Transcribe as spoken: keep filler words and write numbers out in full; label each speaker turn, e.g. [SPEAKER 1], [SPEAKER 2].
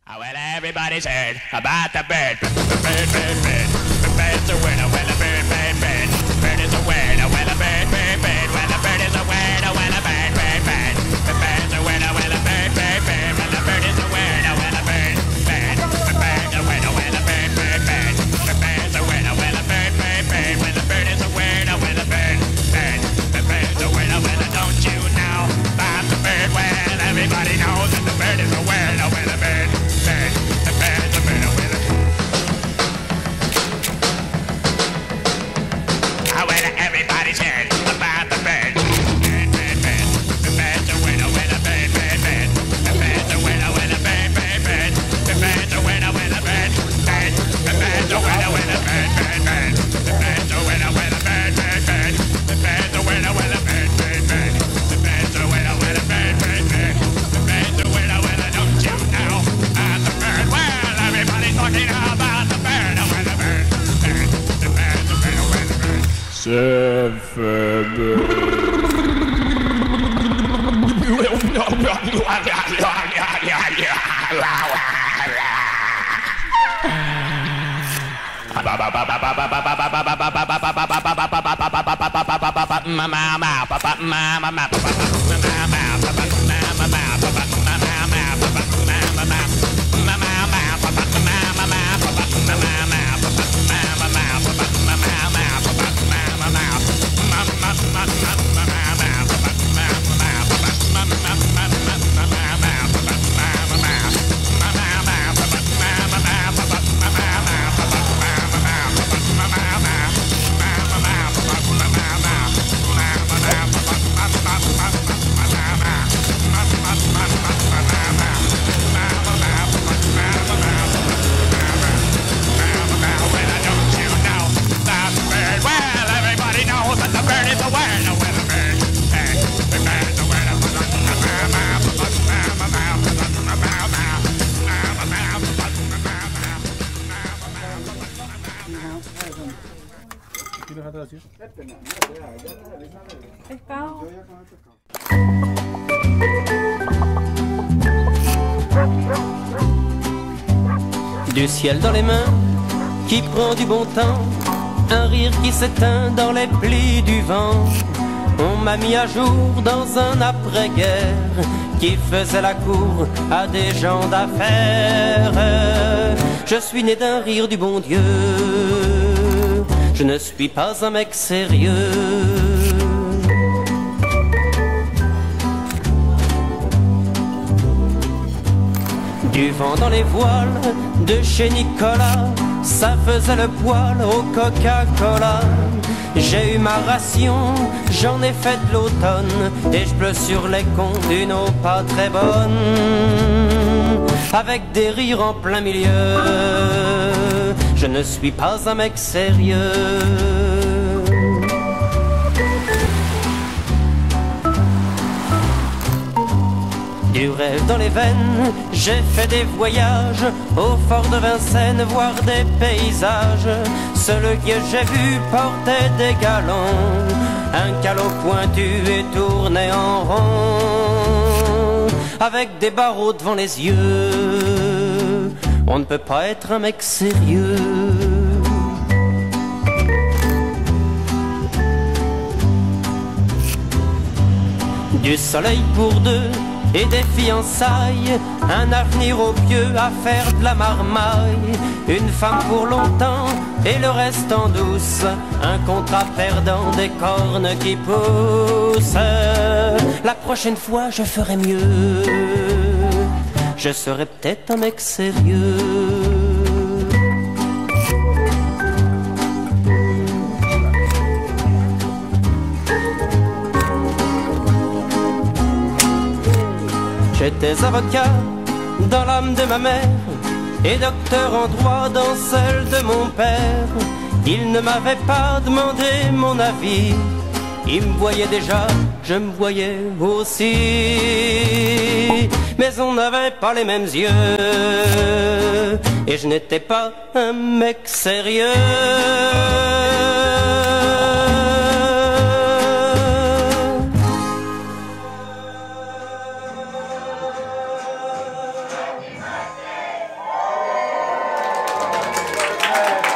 [SPEAKER 1] Oh, well, everybody's heard about the bird. The bird, bird, bird. The bird's a word. Oh, well, a bird, bird, bird. Bird is a word. Oh, well, a bird, bird, bird. Well, a bird is a word. Oh, well, a bird, bird, bird. The bird's a word. Oh, well, a bird, bird, bird. Well, a bird is a word. Oh, well, a bird, bird. The bird's a word. Oh, well, a bird, bird, bird. The bird's a word. Oh, well, a bird, bird, bird. Well, the bird is a word. Oh, well, a bird, bird. The bird's a word. Oh, well, don't you know about the bird? Well, everybody knows that the bird is a word. Oh, well, a bird. Everybody's heard about the bird. Bird, bird, bird. The bird's a winner when a bird, bird, bird. The bird's a winner when a bird, bird, bird. The bird's a winner when a bird, bird. The bird's a winner when a bird, bird, bird. The bird's a winner when a bird, bird, bird. The bird's a winner when a bird, bird, bird. The bird's a winner when a bird, bird, bird. The bird's a winner when a don't you know about the bird? Well, everybody's talking about the bird. Oh, when the bird, bird. The bird's a winner when a bird.
[SPEAKER 2] Du ciel dans les mains, qui prend du bon temps, un rire qui s'éteint dans les plis du vent. On m'a mis à jour dans un après-guerre qui faisait la cour à des gens d'affaires. Je suis né d'un rire du bon Dieu, je ne suis pas un mec sérieux. Du vent dans les voiles de chez Nicolas, ça faisait le poil au Coca-Cola. J'ai eu ma ration, j'en ai fait de l'automne, et je pleure sur les cons d'une eau pas très bonne, avec des rires en plein milieu. Je ne suis pas un mec sérieux. Du rêve dans les veines, j'ai fait des voyages au fort de Vincennes, voir des paysages. Celui que j'ai vu portait des galons, un calot pointu et tourné en rond, avec des barreaux devant les yeux. On ne peut pas être un mec sérieux. Du soleil pour deux et des fiançailles, un avenir au pieu à faire de la marmaille, une femme pour longtemps et le reste en douce, un contrat perdant, des cornes qui poussent. La prochaine fois je ferai mieux, je serai peut-être un mec sérieux. J'étais avocat dans l'âme de ma mère et docteur en droit dans celle de mon père. Il ne m'avait pas demandé mon avis, il me voyait déjà, je me voyais aussi. Mais on n'avait pas les mêmes yeux et je n'étais pas un mec sérieux.
[SPEAKER 3] Ouais.